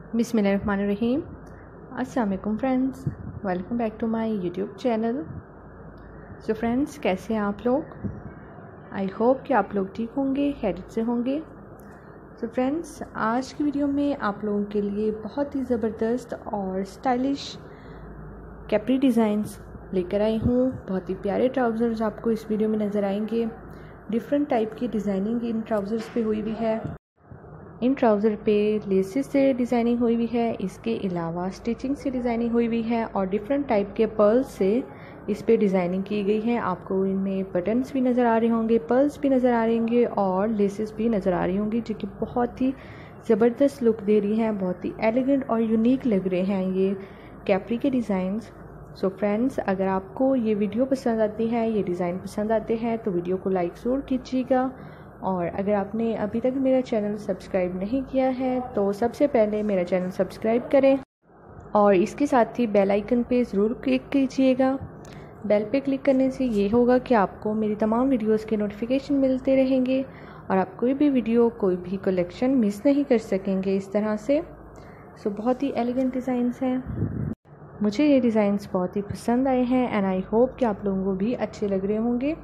बिस्मिल्लाहिर्रहमानिर्रहीम। अस्सलाम वालेकुम friends, welcome back to my YouTube channel. So friends, कैसे हैं आप लोग? आई होप कि आप लोग ठीक होंगे, खैरियत से होंगे। सो फ्रेंड्स, आज की वीडियो में आप लोगों के लिए बहुत ही ज़बरदस्त और स्टाइलिश कैप्री डिज़ाइंस लेकर आई हूँ। बहुत ही प्यारे ट्राउज़र्स आपको इस वीडियो में नज़र आएंगे। डिफरेंट टाइप की डिज़ाइनिंग इन ट्राउज़र्स पे हुई हुई है। इन ट्राउज़र पे लेसेस से डिज़ाइनिंग हुई हुई है, इसके अलावा स्टिचिंग से डिज़ाइनिंग हुई हुई है और डिफरेंट टाइप के पर्ल्स से इस पे डिज़ाइनिंग की गई है। आपको इनमें बटन्स भी नज़र आ रहे होंगे, पर्ल्स भी नज़र आ रहे होंगे और लेसेस भी नज़र आ रही होंगी, जो कि बहुत ही ज़बरदस्त लुक दे रही हैं। बहुत ही एलिगेंट और यूनिक लग रहे हैं ये कैप्री के डिज़ाइंस। सो फ्रेंड्स, अगर आपको ये वीडियो पसंद आती है, ये डिज़ाइन पसंद आते हैं तो वीडियो को लाइक ज़रूर कीजिएगा। और अगर आपने अभी तक मेरा चैनल सब्सक्राइब नहीं किया है तो सबसे पहले मेरा चैनल सब्सक्राइब करें और इसके साथ ही बेल आइकन पे ज़रूर क्लिक कीजिएगा। बेल पे क्लिक करने से ये होगा कि आपको मेरी तमाम वीडियोस के नोटिफिकेशन मिलते रहेंगे और आप कोई भी वीडियो, कोई भी कलेक्शन मिस नहीं कर सकेंगे इस तरह से। सो बहुत ही एलिगेंट डिज़ाइंस हैं। मुझे ये डिज़ाइंस बहुत ही पसंद आए हैं एंड आई होप कि आप लोगों को भी अच्छे लग रहे होंगे।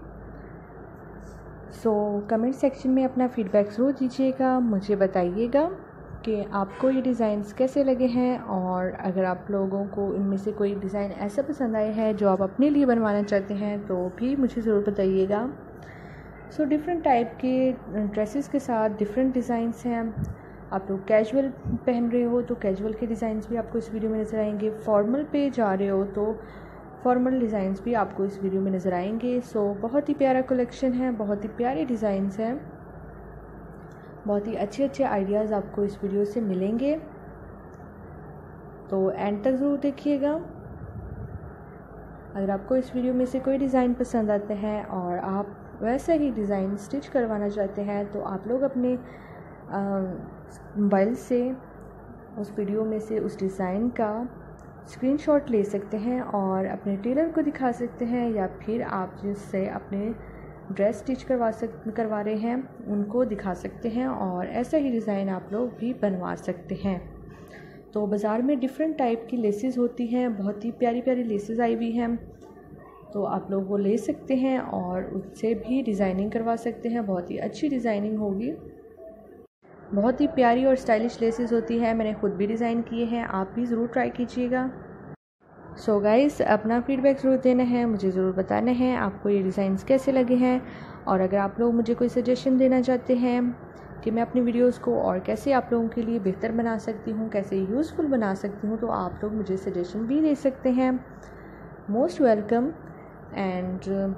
सो कमेंट सेक्शन में अपना फ़ीडबैक ज़रूर दीजिएगा, मुझे बताइएगा कि आपको ये डिज़ाइंस कैसे लगे हैं और अगर आप लोगों को इनमें से कोई डिज़ाइन ऐसा पसंद आया है जो आप अपने लिए बनवाना चाहते हैं तो भी मुझे ज़रूर बताइएगा। सो डिफरेंट टाइप के ड्रेसेस के साथ डिफरेंट डिज़ाइंस हैं। आप लोग कैजुअल पहन रहे हो तो कैजुअल के डिज़ाइंस भी आपको इस वीडियो में नज़र आएंगे। फॉर्मल पे जा रहे हो तो फॉर्मल डिज़ाइंस भी आपको इस वीडियो में नज़र आएंगे। सो बहुत ही प्यारा कलेक्शन है, बहुत ही प्यारे डिज़ाइंस हैं, बहुत ही अच्छे अच्छे आइडियाज़ आपको इस वीडियो से मिलेंगे। तो एंड तक ज़रूर देखिएगा। अगर आपको इस वीडियो में से कोई डिज़ाइन पसंद आता है और आप वैसा ही डिज़ाइन स्टिच करवाना चाहते हैं तो आप लोग अपने मोबाइल से उस वीडियो में से उस डिज़ाइन का स्क्रीनशॉट ले सकते हैं और अपने टेलर को दिखा सकते हैं, या फिर आप जिससे अपने ड्रेस स्टिच करवा रहे हैं उनको दिखा सकते हैं और ऐसा ही डिज़ाइन आप लोग भी बनवा सकते हैं। तो बाज़ार में डिफरेंट टाइप की लेसेस होती हैं, बहुत ही प्यारी प्यारी लेसेस आई हुई हैं, तो आप लोग वो ले सकते हैं और उससे भी डिज़ाइनिंग करवा सकते हैं। बहुत ही अच्छी डिज़ाइनिंग होगी, बहुत ही प्यारी और स्टाइलिश लेसेस होती है। मैंने खुद भी डिज़ाइन किए हैं, आप भी ज़रूर ट्राई कीजिएगा। सो गाइस, अपना फ़ीडबैक ज़रूर देना है, मुझे ज़रूर बताना है आपको ये डिज़ाइंस कैसे लगे हैं। और अगर आप लोग मुझे कोई सजेशन देना चाहते हैं कि मैं अपनी वीडियोस को और कैसे आप लोगों के लिए बेहतर बना सकती हूँ, कैसे यूज़फुल बना सकती हूँ, तो आप लोग मुझे सजेशन भी दे सकते हैं। Most welcome. एंड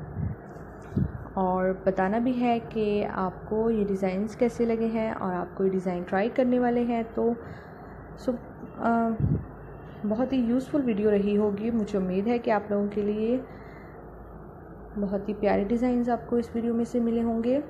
और बताना भी है कि आपको ये डिज़ाइंस कैसे लगे हैं और आप कोई डिज़ाइन ट्राई करने वाले हैं तो बहुत ही यूज़फुल वीडियो रही होगी। मुझे उम्मीद है कि आप लोगों के लिए बहुत ही प्यारे डिज़ाइंस आपको इस वीडियो में से मिले होंगे,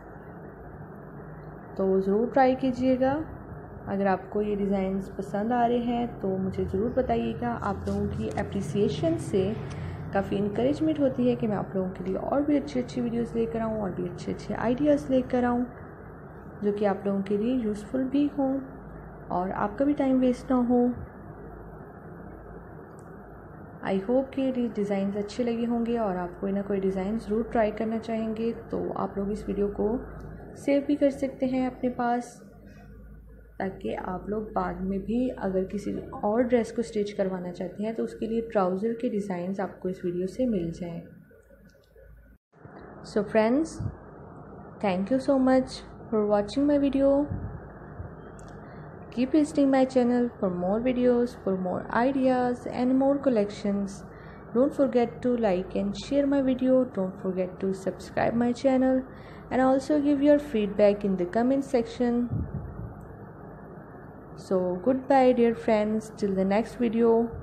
तो ज़रूर ट्राई कीजिएगा। अगर आपको ये डिज़ाइंस पसंद आ रहे हैं तो मुझे ज़रूर बताइएगा। आप लोगों की अप्रिसिएशन से काफ़ी इंकरेजमेंट होती है कि मैं आप लोगों के लिए और भी अच्छी अच्छी वीडियोस लेकर आऊँ और भी अच्छे अच्छे आइडियाज़ लेकर आऊँ जो कि आप लोगों के लिए यूज़फुल भी हों और आपका भी टाइम वेस्ट ना हो। आई होप कि डिज़ाइंस अच्छे लगे होंगे और आप कोई ना कोई डिज़ाइन ज़रूर ट्राई करना चाहेंगे तो आप लोग इस वीडियो को सेव भी कर सकते हैं अपने पास, ताकि आप लोग बाद में भी अगर किसी और ड्रेस को स्टिच करवाना चाहते हैं तो उसके लिए ट्राउज़र के डिज़ाइंस आपको इस वीडियो से मिल जाएं। So friends, thank you so much for watching my video. Keep visiting my channel for more videos, for more ideas and more collections. Don't forget to like and share my video. Don't forget to subscribe my channel and also give your feedback in the comment section. So goodbye dear friends, till the next video.